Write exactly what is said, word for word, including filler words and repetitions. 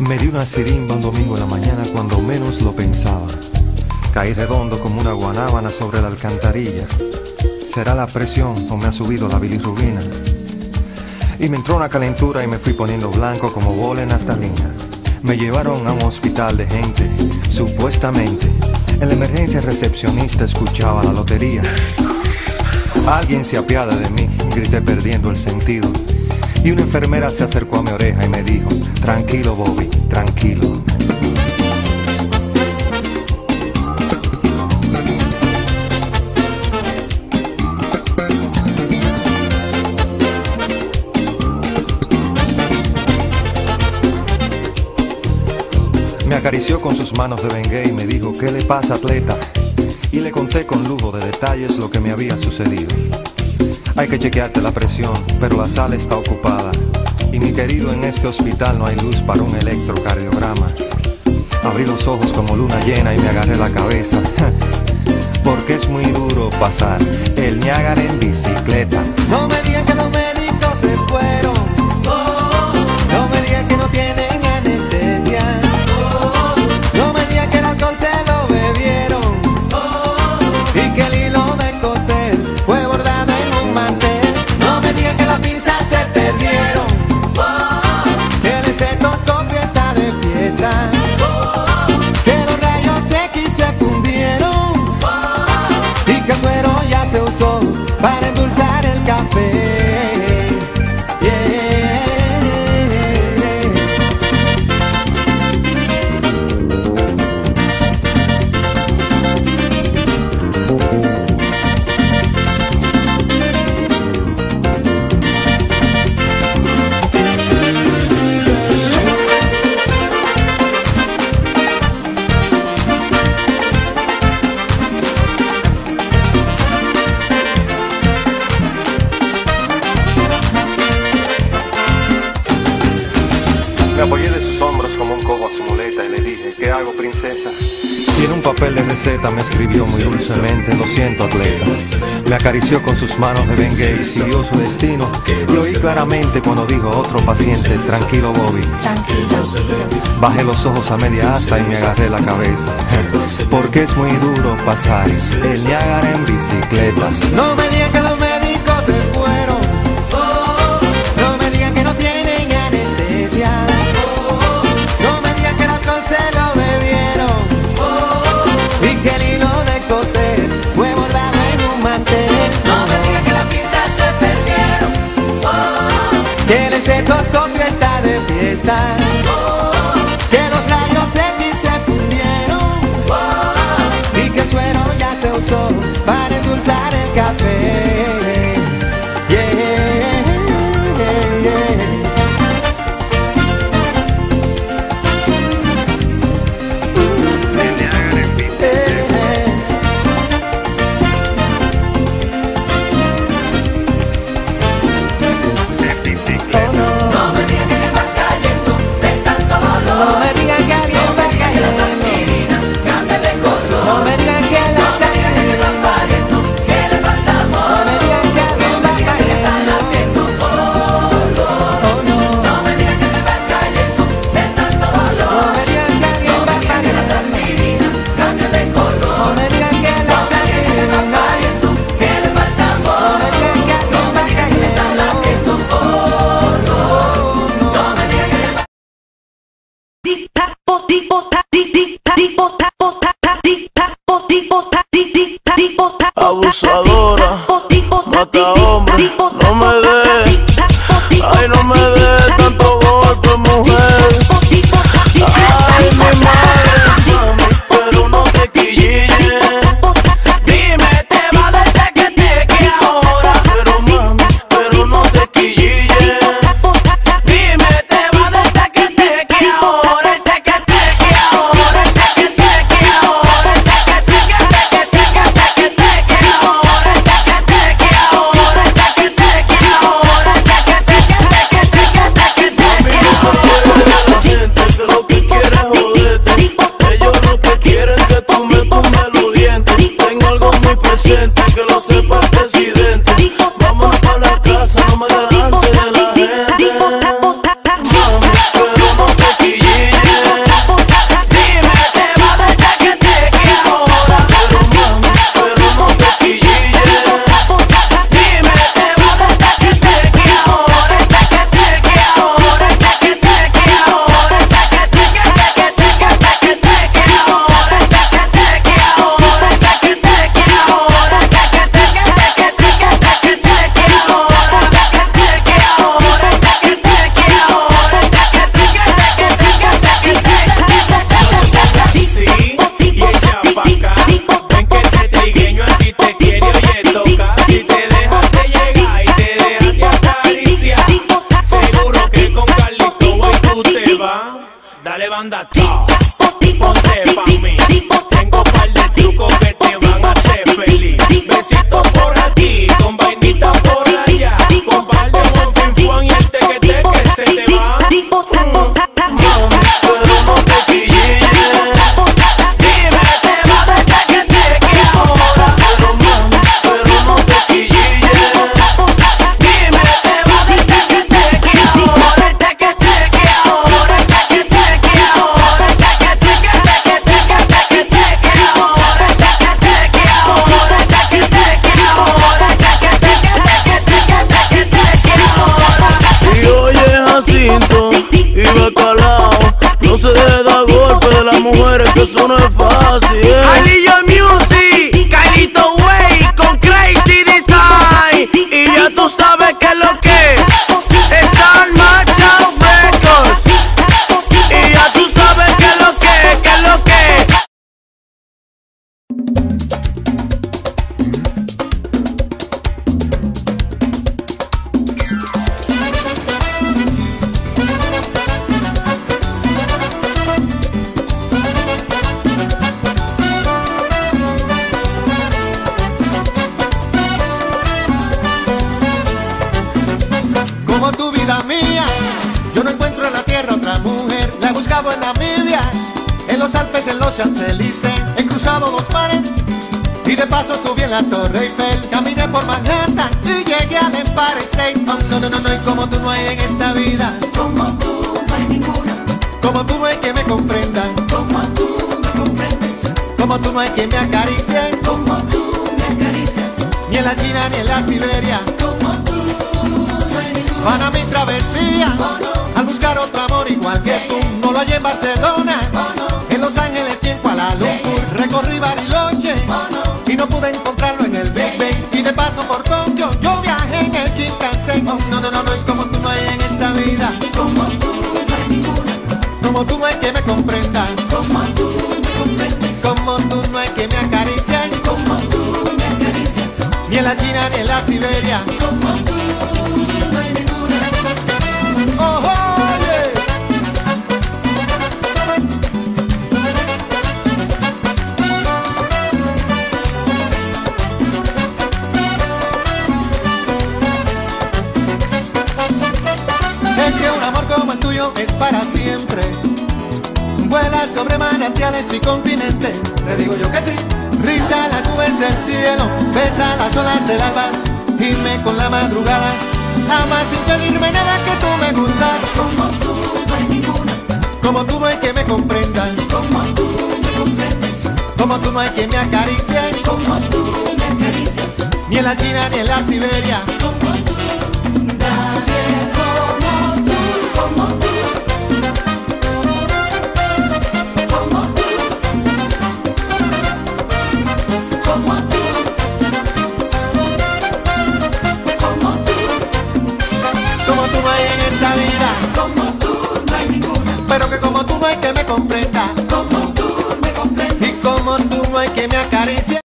Me di una sirimba un domingo en la mañana cuando menos lo pensaba. Caí redondo como una guanábana sobre la alcantarilla. ¿Será la presión o me ha subido la bilirrubina? Y me entró una calentura y me fui poniendo blanco como bola en naftalina. Me llevaron a un hospital de gente, supuestamente. En la emergencia el recepcionista escuchaba la lotería. Alguien se apiada de mí, grité perdiendo el sentido. Y una enfermera se acercó a mi oreja y me dijo: tranquilo, Bobby, tranquilo. Me acarició con sus manos de Bengué y me dijo: ¿qué le pasa, atleta? Y le conté con lujo de detalles lo que me había sucedido. Hay que chequearte la presión, pero la sala está ocupada. Y mi querido, en este hospital no hay luz para un electrocardiograma. Abrí los ojos como luna llena y me agarré la cabeza. Porque es muy duro pasar el Niagara en bicicleta. No me digan que los médicos se fueron. No me digan que no tienen anestesia. No me digan que el alcohol se lo bebieron. Y que el hilo de coser fue bordado en un mantel. No me digan que las pinzas se perdieron. Que el estetoscopio está de fiesta. Que los rayos X se fundieron. Y que el suero ya se usó para endulzar el café. Me apoyé de sus hombros como un cojo a su muleta y le dije: ¿qué hago, princesa? Y en un papel de receta me escribió muy dulcemente: lo siento, atleta. Me acarició con sus manos de Bengué y siguió su destino. Y oí claramente cuando dijo otro paciente: tranquilo, Bobby. Bajé los ojos a media asta y me agarré la cabeza. Porque es muy duro pasar el Niagara en bicicleta. No me digan que los médicos se fueron. No me digan que no tienen anestesia. No me digan que el alcohol se lo bebieron. Y que el hilo de coser fue bordado en un mantel. No me digan que las pinzas se perdieron. Que el estetoscopio está de fiesta. Que los rayos X se fundieron. Y que el suero ya se usó para endulzar el café. Yeah, yeah, yeah. No me digan que alguien va cayendo. Las aspirinas cambian de color. No me digan que la sangre va pariendo, que le falta amor. No me digan que alguien va cayendo. Oh no. No me digan que me va cayendo de tanto dolor. No me digan que alguien va cayendo. Las aspirinas cambian de color. No me digan que la sangre va pariendo, que le falta amor. No me digan que alguien va cayendo. Oh no. No me digan que me va abusadora, mata hombre, no me dé, ay no me dé tanto golpe, mujer. Ay mi madre, mami, pero no te quilles. Dime, te va del teque teque ahora, pero mami, pero no te quilles. Dime, te va del teque teque ahora, el teque teque ahora, el teque teque ahora, el teque teque teque teque teque teque ahora, el teque teque ahora, el teque teque ahora. anda acá, ponte pa' mí. Tengo par de trucos que te van a hacer feliz. Besitos por aquí, con vainitas por allá, con par de Juan fin Juan y el teque teque se te va. Mm. Mami, pero no te quilles. Dime, te va de teque teque ahora. Pero mami, pero no te quilles. Dime, te va de teque teque ahora. Teque teque ahora, teque teque ahora, teque teque teque teque teque teque ahora, teque teque ahora, teque teque ahora, teque teque teque teque teque ahora. Y oye Jacinto y Bacalao, no se le da golpe de las mujeres, que eso no es fácil, ¿eh? Carlito Music, Carlito Way con Crazy Design. Y ya tú sabes que es lo que Están Macho Records. y ya tú sabes que es lo que, que es lo que. Como tu vida mía, yo no encuentro en la tierra otra mujer. La he buscado en Namibia, en los Alpes, en los Champs-Élysées. He cruzado los mares y de paso subí en la Torre Eiffel. Caminé por Manhattan y llegué al Empire State. Oh, no, no, no, no, y como tú no hay en esta vida. Como tú no hay ninguna. Como tú no hay que me comprenda. Como tú me comprendes. Como tú no hay que me acaricie. Como tú me acaricias. Ni en la China ni en la Siberia. Como tú. Para mi travesía, al buscar otro amor igual que tú. No lo hallé en Barcelona, en Los Ángeles y en Kuala Lumpur. Recorrí Bariloche y no pude encontrarlo en el Big Ben. Y de paso por Tokio, yo viajé en el Shinkansen. Oh, no, no, no, no, es como tú no hay en esta vida. Como tú no hay ninguna. Como tú no hay que me comprenda. Como tú me comprendes. Como tú no hay que me acariciar. Como tú me acaricias. Ni en la China ni en la Siberia. Como tú. Oh, oye. Es que un amor como el tuyo es para siempre. Vuelas sobre manantiales y continentes. Te digo yo que sí. Risa las nubes del cielo, besa las olas del alba, irme con la madrugada. Jamás sin pedirme nada, que tú me gustas. Como tú no hay ninguna. Como tú no hay que me comprendan. Como tú me comprendes. Como tú no hay que me acaricie. Como tú me acaricias. Ni en la China ni en la Siberia. Como tú. Nadie como tú. Como tú. Como tú. Como tú. Como tú. Como tú no hay en esta vida. Como